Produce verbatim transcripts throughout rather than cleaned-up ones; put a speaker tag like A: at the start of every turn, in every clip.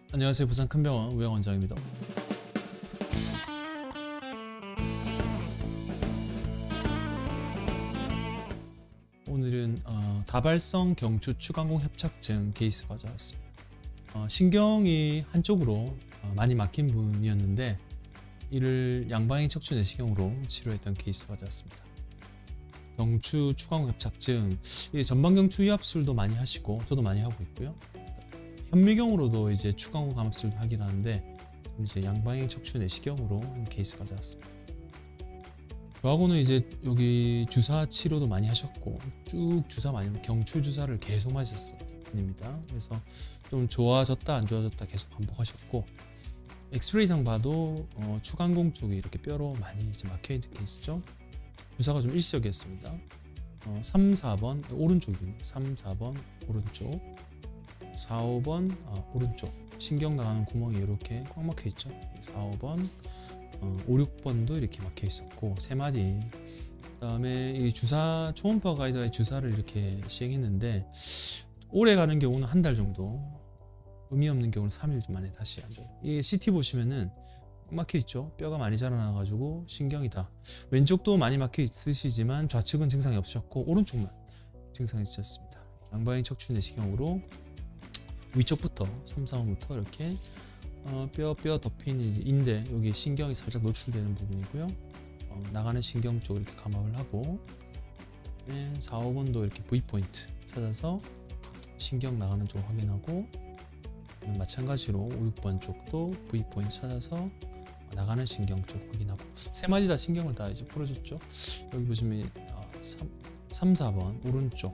A: 안녕하세요. 부산 큰병원 우영 원장입니다. 오늘은 어, 다발성 경추 추간공 협착증 케이스 가져왔습니다. 어, 신경이 한쪽으로 어, 많이 막힌 분이었는데 이를 양방향 척추 내시경으로 치료했던 케이스 가져왔습니다. 경추 추간공 협착증, 전방 경추 유압술도 많이 하시고 저도 많이 하고 있고요. 현미경으로도 이제 추간공 감압술도 하긴 하는데 이제 양방향 척추 내시경으로 한 케이스 가져왔습니다. 저하고는 이제 여기 주사 치료도 많이 하셨고 쭉 주사 많이 경추 주사를 계속 맞으셨어요 분입니다. 그래서 좀 좋아졌다 안 좋아졌다 계속 반복하셨고 엑스레이상 봐도 어, 추간공 쪽이 이렇게 뼈로 많이 이제 막혀있는 케이스죠. 주사가 좀 일시적이었습니다. 어, 삼, 사 번 오른쪽입니다. 삼, 사 번 오른쪽, 사, 오 번 어, 오른쪽 신경 나가는 구멍이 이렇게 꽉 막혀 있죠. 사, 오 번, 어, 오, 육 번도 이렇게 막혀 있었고 세 마디. 그다음에 이 주사 초음파 가이드와의 주사를 이렇게 시행했는데 오래 가는 경우는 한 달 정도, 의미 없는 경우는 삼 일 만에 다시 안 돼요. 이 씨티 보시면은 막혀 있죠. 뼈가 많이 자라나 가지고 신경이다. 왼쪽도 많이 막혀 있으시지만 좌측은 증상이 없으셨고 오른쪽만 증상이 있으셨습니다. 양방향 척추 내시경으로 위쪽부터 삼, 사 번부터 이렇게 어, 뼈, 뼈 덮인 인대 여기 신경이 살짝 노출되는 부분이고요. 어, 나가는 신경 쪽 이렇게 감압을 하고 네, 사, 오 번도 이렇게 V포인트 찾아서 신경 나가는 쪽 확인하고 마찬가지로 오, 육 번 쪽도 V포인트 찾아서 나가는 신경 쪽 확인하고 세 마디 다 신경을 다 이제 풀어줬죠. 여기 보시면 삼, 사 번 오른쪽,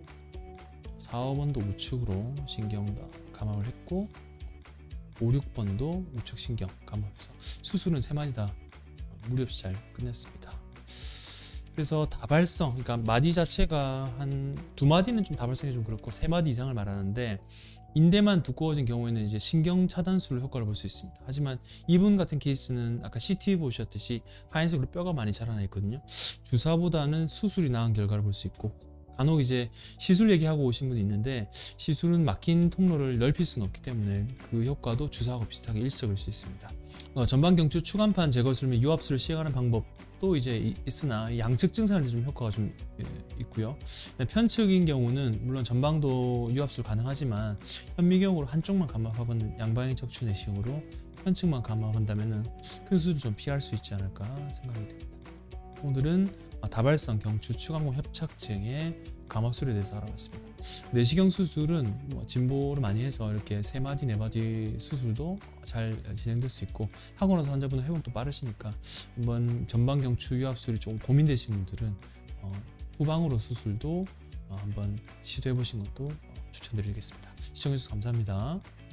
A: 사, 오 번도 우측으로 신경 다 감압을 했고 오, 육 번도 우측 신경 감압해서 수술은 세 마디 다 무리 없이 잘 끝냈습니다. 그래서 다발성, 그러니까 마디 자체가 한 두 마디는 좀 다발성이 좀 그렇고 세 마디 이상을 말하는데 인대만 두꺼워진 경우에는 이제 신경 차단술 효과를 볼 수 있습니다. 하지만 이분 같은 케이스는 아까 씨티 보셨듯이 하얀색으로 뼈가 많이 자라나 있거든요. 주사보다는 수술이 나은 결과를 볼 수 있고 간혹 이제 시술 얘기하고 오신 분이 있는데 시술은 막힌 통로를 넓힐 수는 없기 때문에 그 효과도 주사하고 비슷하게 일시적일 수 있습니다. 어, 전방 경추 추간판 제거술 및 유압술을 시행하는 방법도 이제 있으나 양측 증상에 좀 효과가 좀 예, 있고요. 편측인 경우는 물론 전방도 유압술 가능하지만 현미경으로 한쪽만 감압하거나 양방향 척추 내시경으로 편측만 감압한다면은 큰 수술을 좀 피할 수 있지 않을까 생각이 됩니다. 오늘은 다발성 경추 추간공 협착증의 감압술에 대해서 알아봤습니다. 내시경 수술은 뭐 진보를 많이 해서 이렇게 세 마디 네 마디 수술도 잘 진행될 수 있고 하고 나서 환자분은 회복도 빠르시니까 한번 전방 경추 유압술이 좀 고민되신 분들은 어, 후방으로 수술도 어, 한번 시도해 보신 것도 어, 추천드리겠습니다. 시청해 주셔서 감사합니다.